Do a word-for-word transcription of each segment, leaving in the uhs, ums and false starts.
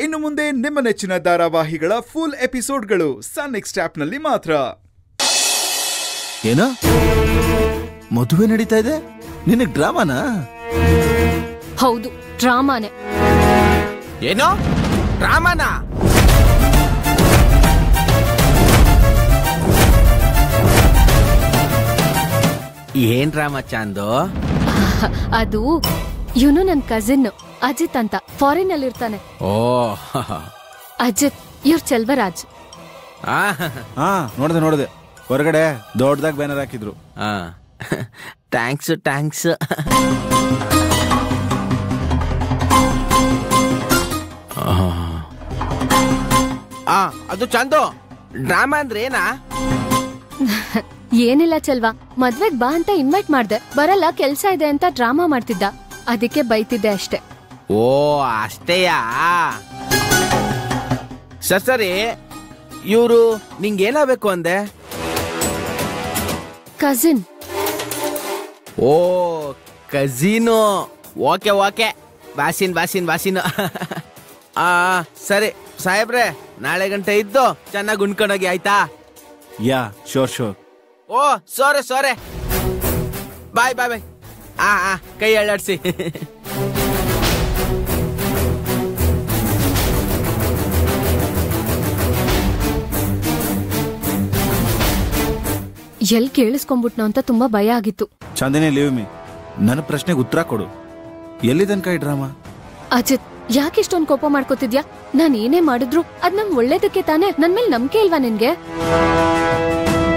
ಇನ್ನು ಮುಂದೆ ನಿಮ್ಮ ನೆಚ್ಚಿನ ಧಾರಾವಾಹಿಗಳ ಫುಲ್ ಎಪಿಸೋಡ್ಗಳು ಸನ್ ನೆಕ್ಸ್ಟ್ ಆಪ್ನಲ್ಲಿ ಮಾತ್ರ. ಏನೋ ಮದುವೆ ನಡೀತಾ ಇದೆ, ನಿನಗೆ ಡ್ರಾಮಾನಾ? ಹೌದು, ಡ್ರಾಮಾನೇ. ಏನೋ ಡ್ರಾಮಾನಾ? ಏನ್ ಡ್ರಾಮಾ ಚಾಂದು? ಅದು ಇವನು ನನ್ ಕಸಿನ್ ಅಜಿತ್ ಅಂತ, ಫಾರಿನ್ ಅಲ್ಲಿ ಇರ್ತಾನೆ. ಓ ಅಜಿತ್, ಇವ್ರ ಚೆಲ್ವರಾಜ್. ಹಾ ನೋಡ್ದೆ ನೋಡ್ದೆ, ಹೊರಗಡೆ ದೊಡ್ಡದಾಗಿ ಬ್ಯಾನರ್ ಹಾಕಿದ್ರು. Thanks thanks. ಅದು ಚಂದು, ಡ್ರಾಮಾ ಅಂದ್ರೆ ಏನಾ? ಏನಿಲ್ಲ ಚೆಲ್ವಾ, ಮದ್ವೆಗ್ ಬಾ ಅಂತ ಇನ್ವೈಟ್ ಮಾಡ್ದೆ, ಬರಲ್ಲ ಕೆಲ್ಸ ಇದೆ ಅಂತ ಡ್ರಾಮಾ ಮಾಡ್ತಿದ್ದ, ಅದಕ್ಕೆ ಬೈತಿದ್ದೆ ಅಷ್ಟೇ. ಓ ಅಷ್ಟೇಯಾ? ಸರ್ ಸರಿ, ಇವ್ರು ನಿಂಗೇನಾಗಬೇಕು ಅಂದೆ? Cousin. Oh cousin, okay okay, ಬಾಸಿನ್ ಬಾಸಿನ್ ಬಾಸಿನ್. ಆ ಸರಿ ಸಾಹೇಬ್ರೆ, ನಾಳೆ ಗಂಟೆ ಇದ್ದು ಚೆನ್ನಾಗಿ ಉಣ್ಕೊಂಡೋಗಿ ಆಯ್ತಾ? Yeah sure sure. ಓ ಸೋರೆ ಸೋರೆ, ಬಾಯ್ ಬಾಯ್ ಬಾಯ್. ಆ ಆ ಕೈ ಅಳ್ಳಾಡ್ಸಿ. ಎಲ್ ಕೇಳಿಸ್ಕೊಂಡ್ಬಿಟ್ನೋ ಅಂತ ತುಂಬಾ ಭಯ ಆಗಿತ್ತು. ಚಂದನೆ ಲೀವ್ ಮೀ, ನನ್ನ ಪ್ರಶ್ನೆಗೆ ಉತ್ತರ ಕೊಡು. ಎಲ್ಲಿ ತನಕ ಈ ಡ್ರಾಮಾ? ಅಜಿತ್, ಯಾಕಿಷ್ಟೊಂದು ಕೋಪ ಮಾಡ್ಕೋತಿದ್ಯಾ? ನಾನ್ ಏನೇ ಮಾಡಿದ್ರು ಅದ್ ನಮ್ ಒಳ್ಳೇದಕ್ಕೆ ತಾನೆ. ನನ್ ಮೇಲೆ ನಂಬಿಕೆ ಇಲ್ವಾ ನಿನ್ಗೆ?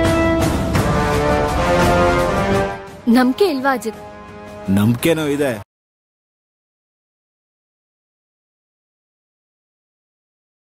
ನಂಬಿಕೆ ಇಲ್ವಾ ಅಜಿತ್? ನಂಬಿಕೆನೂ ಇದೆ,